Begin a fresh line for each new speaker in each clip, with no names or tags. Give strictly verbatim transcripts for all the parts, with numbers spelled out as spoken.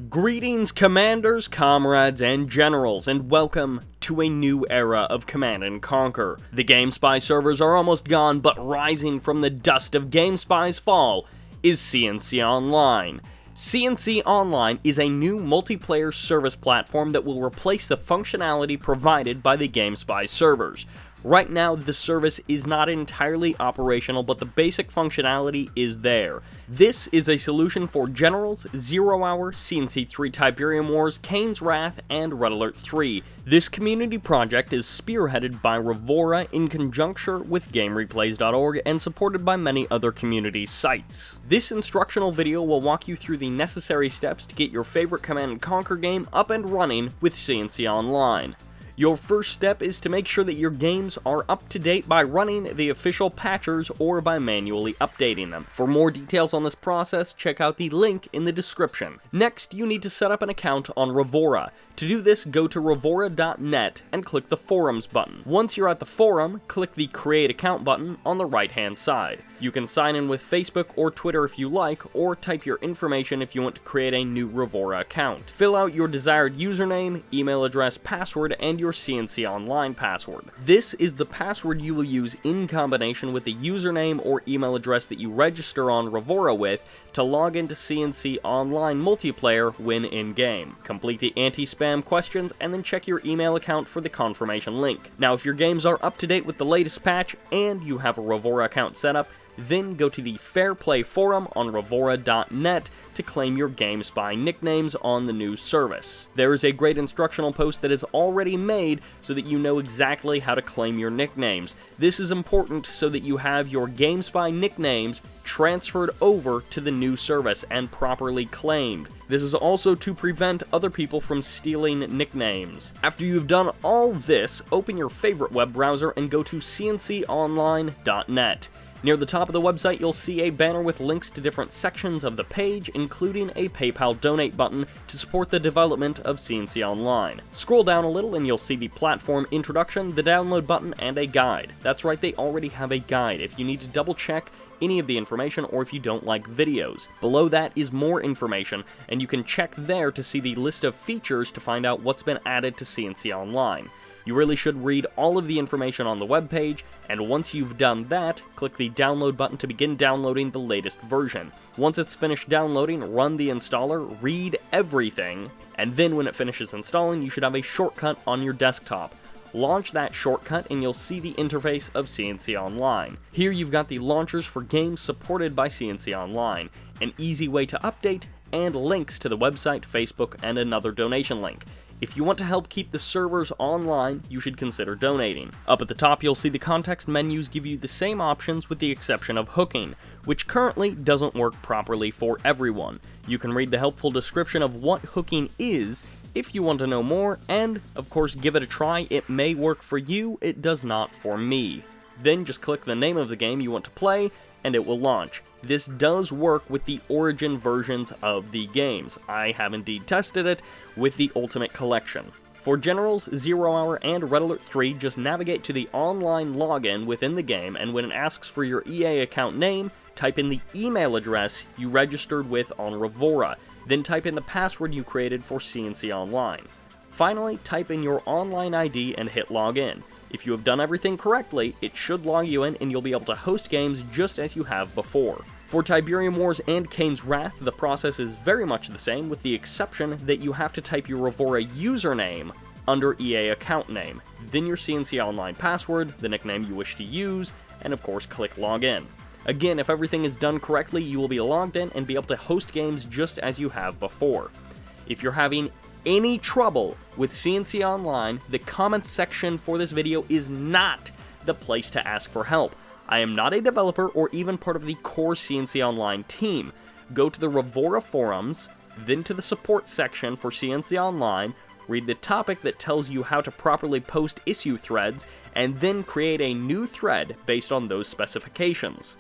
Greetings, commanders, comrades, and generals, and welcome to a new era of Command and Conquer. The GameSpy servers are almost gone, but rising from the dust of GameSpy's fall is C N C Online. C N C Online is a new multiplayer service platform that will replace the functionality provided by the GameSpy servers. Right now, the service is not entirely operational, but the basic functionality is there. This is a solution for Generals, Zero Hour, C N C three Tiberium Wars, Kane's Wrath, and Red Alert three. This community project is spearheaded by Revora in conjunction with Game Replays dot org and supported by many other community sites. This instructional video will walk you through the necessary steps to get your favorite Command and Conquer game up and running with C N C Online. Your first step is to make sure that your games are up to date by running the official patchers or by manually updating them. For more details on this process, check out the link in the description. Next, you need to set up an account on Revora. To do this, go to Revora dot net and click the Forums button. Once you're at the forum, click the Create Account button on the right-hand side. You can sign in with Facebook or Twitter if you like, or type your information if you want to create a new Revora account. Fill out your desired username, email address, password, and your C N C Online password. This is the password you will use in combination with the username or email address that you register on Revora with to log into C N C Online multiplayer when in-game. Complete the anti-spam questions and then check your email account for the confirmation link. Now, if your games are up to date with the latest patch and you have a Revora account set up, then go to the Fair Play Forum on Revora dot net to claim your GameSpy nicknames on the new service. There is a great instructional post that is already made so that you know exactly how to claim your nicknames. This is important so that you have your GameSpy nicknames transferred over to the new service and properly claimed. This is also to prevent other people from stealing nicknames. After you've done all this, open your favorite web browser and go to C N C online dot net. Near the top of the website, you'll see a banner with links to different sections of the page, including a PayPal donate button to support the development of C N C Online. Scroll down a little and you'll see the platform introduction, the download button, and a guide. That's right, they already have a guide if you need to double check any of the information or if you don't like videos. Below that is more information, and you can check there to see the list of features to find out what's been added to C N C Online. You really should read all of the information on the webpage, and once you've done that, click the download button to begin downloading the latest version. Once it's finished downloading, run the installer, read everything, and then when it finishes installing, you should have a shortcut on your desktop. Launch that shortcut and you'll see the interface of C N C Online. Here you've got the launchers for games supported by C N C Online, an easy way to update, and links to the website, Facebook, and another donation link. If you want to help keep the servers online, you should consider donating. Up at the top, you'll see the context menus give you the same options with the exception of hooking, which currently doesn't work properly for everyone. You can read the helpful description of what hooking is if you want to know more, and, of course, give it a try. It may work for you, it does not for me. Then just click the name of the game you want to play, and it will launch. This does work with the origin versions of the games. I have indeed tested it with the Ultimate Collection. For Generals, Zero Hour, and Red Alert three, just navigate to the online login within the game, and when it asks for your E A account name, type in the email address you registered with on Revora, then type in the password you created for C N C Online. Finally, type in your online I D and hit login. If you have done everything correctly, it should log you in and you'll be able to host games just as you have before. For Tiberium Wars and Kane's Wrath, the process is very much the same, with the exception that you have to type your Revora username under E A account name, then your C N C Online password, the nickname you wish to use, and of course click Login. Again, if everything is done correctly, you will be logged in and be able to host games just as you have before. If you're having any trouble with C N C Online, the comments section for this video is not the place to ask for help. I am not a developer or even part of the core C N C Online team. Go to the Revora forums, then to the support section for C N C Online, read the topic that tells you how to properly post issue threads, and then create a new thread based on those specifications.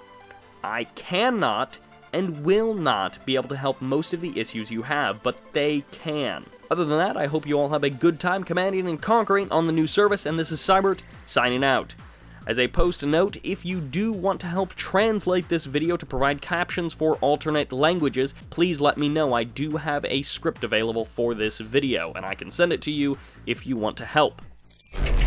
I cannot and will not be able to help most of the issues you have, but they can. Other than that, I hope you all have a good time commanding and conquering on the new service, and this is Sybert, signing out. As a post note, if you do want to help translate this video to provide captions for alternate languages, please let me know. I do have a script available for this video, and I can send it to you if you want to help.